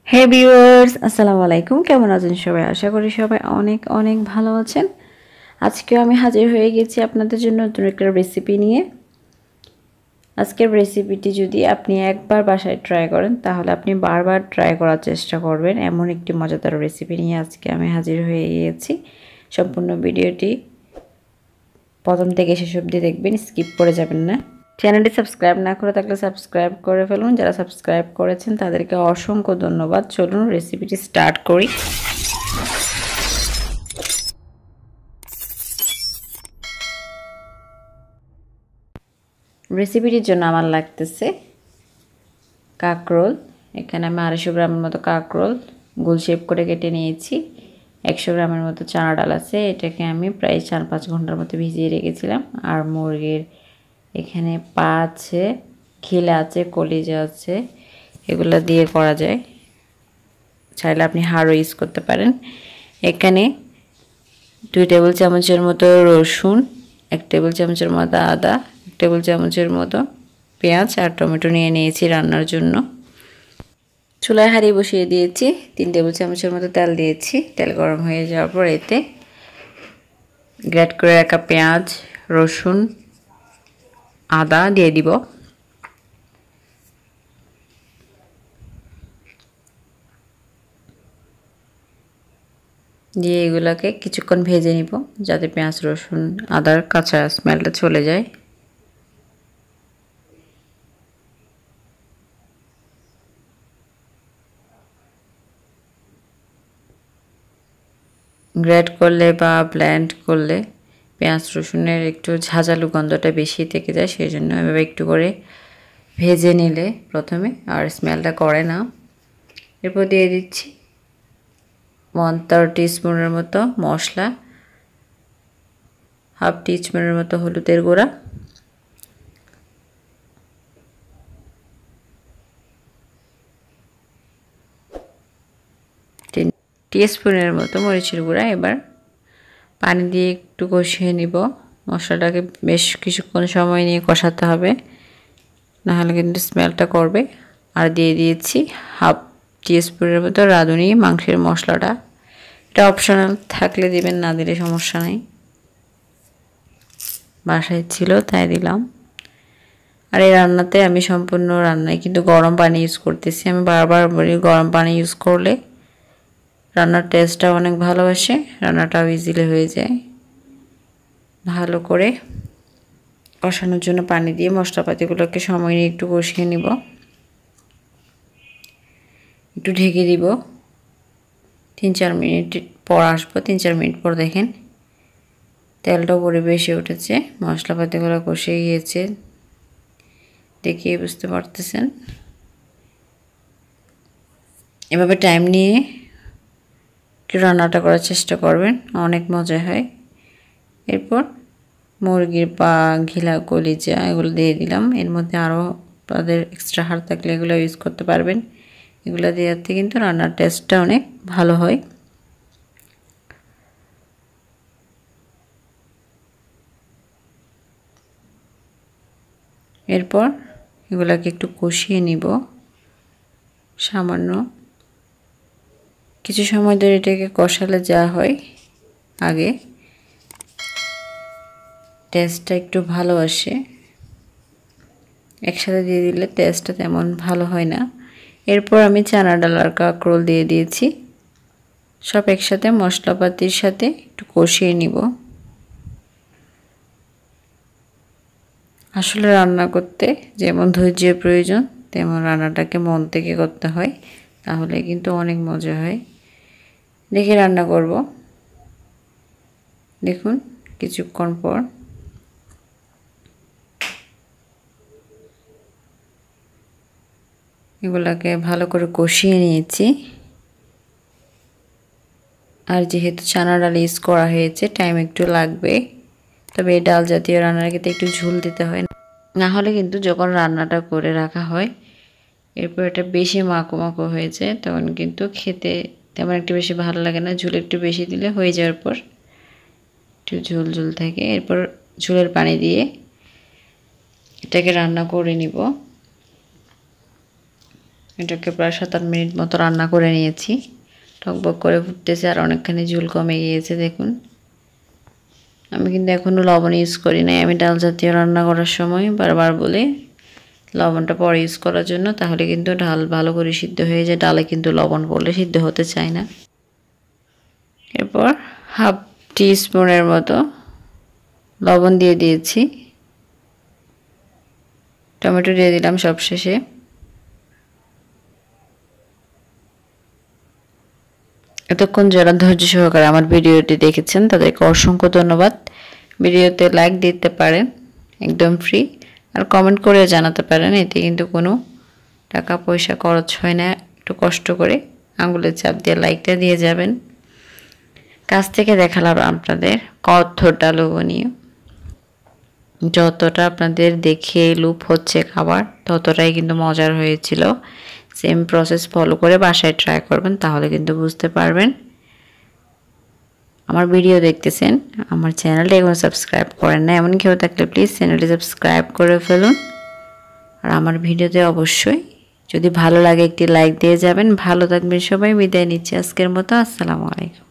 হে viewers, আসসালামু আলাইকুম। কেমন আছেন সবাই? আশা করি সবাই অনেক অনেক ভালো আছেন। আজকেও আমি হাজির হয়ে গেছি আপনাদের জন্য নতুন একটা রেসিপি নিয়ে। আজকের রেসিপিটি যদি আপনি একবার বাসায় ট্রাই করেন তাহলে আপনি বারবার ট্রাই করার চেষ্টা করবেন। এমন একটি মজাদার রেসিপি নিয়ে আজকে আমি হাজির হয়ে গিয়েছি। সম্পূর্ণ ভিডিওটি প্রথম থেকে শেষ অবধি দেখবেন, স্কিপ করে যাবেন না। চ্যানেলটি সাবস্ক্রাইব না করে থাকলে সাবস্ক্রাইব করে ফেলুন। যারা সাবস্ক্রাইব করেছেন তাদেরকে অসংখ্য ধন্যবাদ। চলুন রেসিপিটি স্টার্ট করি। রেসিপিটির জন্য আমার লাগতেছে কাঁকরোল। এখানে আমি 250 গ্রামের মতো কাঁকরোল গোল শেপ করে কেটে নিয়েছি। 100 গ্রামের মতো চানা ডাল আছে, এটাকে আমি প্রায় 4-5 ঘন্টার মতো ভিজিয়ে রেখেছিলাম। আর মুরগির এখানে পা আছে, খিলা আছে, কলিজা আছে, এগুলো দিয়ে করা যায়। চাইলে আপনি হাড়ও ইউজ করতে পারেন। এখানে 2 টেবিল চামচের মতো রসুন, 1 টেবিল চামচের মতো আদা, 1 টেবিল চামচের মতো পেঁয়াজ আর টমেটো নিয়ে নিয়েছি রান্নার জন্য। চুলায় হাঁড়ি বসিয়ে দিয়েছি, 3 টেবিল চামচের মতো তেল দিয়েছি। তেল গরম হয়ে যাওয়ার পর এতে গ্রেট করে রাখা পেঁয়াজ, রসুন, আদা দিয়ে দিব। দিয়ে এগুলোকে কিছুক্ষণ ভেজে নিব যাতে পেঁয়াজ, রসুন, আদার কাঁচা স্মেলটা চলে যায়। গ্রেট করলে বা ব্লেন্ড করলে পেঁয়াজ রসুনের একটু ঝাঁঝালো গন্ধটা বেশি থেকে যায়, সেই জন্য এভাবে একটু করে ভেজে নিলে প্রথমে আর স্মেলটা করে না। এরপর দিয়ে দিচ্ছি 1/3 টিস্পুনের মতো মশলা, 1/2 টিস্পুনের মতো হলুদের গুঁড়া, 3 টিস্পুনের মতো মরিচের গুঁড়া। এবার পানি দিয়ে একটু কষিয়ে নিব। মশলাটাকে বেশ কিছুক্ষণ সময় নিয়ে কষাতে হবে, নাহলে কিন্তু স্মেলটা করবে। আর দিয়ে দিয়েছি 1/2 টিস্পুনের মতো রাঁধুনি মাংসের মশলাটা। এটা অপশনাল, থাকলে দিবেন, না দিলে সমস্যা নেই। বাসায় ছিল তাই দিলাম। আর এই রান্নাতে আমি সম্পূর্ণ রান্নায় কিন্তু গরম পানি ইউজ করতেছি। আমি বারবার বলি গরম পানি ইউজ করলে রান্নার টেস্টটা অনেক ভালো আসে, রান্নাটাও ইজিলি হয়ে যায়। ভালো করে কষানোর জন্য পানি দিয়ে মশলাপাতিগুলোকে সময় নিয়ে একটু কষিয়ে নিব। একটু ঢেকে দিব, 3-4 মিনিট পর আসবো। 3-4 মিনিট পর দেখেন তেলটাও পরে বেশি উঠেছে, মশলাপাতিগুলো কষে গিয়েছে, দেখিয়ে বুঝতে পারতেছেন। এভাবে টাইম নিয়ে একটু রান্নাটা করার চেষ্টা করবেন, অনেক মজা হয়। এরপর মুরগির পা, ঘিলা, কলিজা এগুলো দিয়ে দিলাম। এর মধ্যে আরও তাদের এক্সট্রা হাড় থাকলে এগুলো ইউজ করতে পারবেন। এগুলো দেওয়াতে কিন্তু রান্নার টেস্টটা অনেক ভালো হয়। এরপর এগুলাকে একটু কষিয়ে নিব সামান্য কিছু সময় ধরে। এটাকে কষালে যা হয়, আগে টেস্টটা একটু ভালো আসে, একসাথে দিয়ে দিলে টেস্টটা তেমন ভালো হয় না। এরপর আমি চানা ডাল আর কাঁকরোল দিয়ে দিয়েছি, সব একসাথে মশলাপাতির সাথে একটু কষিয়ে নিব। আসলে রান্না করতে যেমন ধৈর্যের প্রয়োজন, তেমন রান্নাটাকে মন থেকে করতে হয়, তাহলে কিন্তু অনেক মজা হয়। দেখে রান্না করব। দেখুন কিছুক্ষণ পর এগুলাকে ভালো করে কষিয়ে নিয়েছি। আর যেহেতু চানা ডাল ইউজ করা হয়েছে, টাইম একটু লাগবে। তবে এই ডাল জাতীয় রান্নার ক্ষেত্রে একটু ঝোল দিতে হয়, না হলে কিন্তু যখন রান্নাটা করে রাখা হয় এরপর এটা বেশি মাখো মাখো হয়েছে, তখন কিন্তু খেতে তেমন একটু বেশি ভালো লাগে না। ঝোল একটু বেশি দিলে হয়ে যাওয়ার পর একটু ঝোল ঝোল থাকে। এরপর ঝোলের পানি দিয়ে এটাকে রান্না করে নিব। এটাকে প্রায় 7-8 মিনিট মতো রান্না করে নিয়েছি। টকবক করে ফুটতেছে আর অনেকখানি ঝোল কমে গিয়েছে দেখুন। আমি কিন্তু এখনও লবণ ইউজ করি নাই। আমি ডাল জাতীয় রান্না করার সময় বারবার বলি লবণটা পরে ইউজ করার জন্য, তাহলে কিন্তু ডাল ভালো করে সিদ্ধ হয়ে যায়। ডালে কিন্তু লবণ পড়লে সিদ্ধ হতে চায় না। এরপর হাফ টিস্পুনের মতো লবণ দিয়ে দিয়েছি। টমেটো দিয়ে দিলাম সবশেষে। এতক্ষণ যারা ধৈর্য সহকারে আমার ভিডিওটি দেখেছেন তাদেরকে অসংখ্য ধন্যবাদ। ভিডিওতে লাইক দিতে পারেন, একদম ফ্রি, আর কমেন্ট করে জানাতে পারেন। এতে কিন্তু কোনো টাকা পয়সা খরচ হয় না। একটু কষ্ট করে আঙুলের চাপ দিয়ে লাইকটা দিয়ে যাবেন। কাছ থেকে দেখালাম আপনাদের কতটা লোভনীয়। যতটা আপনাদের দেখে লুপ হচ্ছে খাবার, ততটাই কিন্তু মজার হয়েছিল। সেম প্রসেস ফলো করে বাসায় ট্রাই করবেন, তাহলে কিন্তু বুঝতে পারবেন। আমার ভিডিও দেখতেছেন, আমার চ্যানেলটা এখনো সাবস্ক্রাইব করেন না এমন কেউ থাকলে প্লিজ চ্যানেলটি সাবস্ক্রাইব করে ফেলুন। আর আমার ভিডিওতে অবশ্যই যদি ভালো লাগে একটি লাইক দিয়ে যাবেন। ভালো থাকবেন সবাই। বিদায় নিচ্ছি আজকের মতো। আসসালামু আলাইকুম।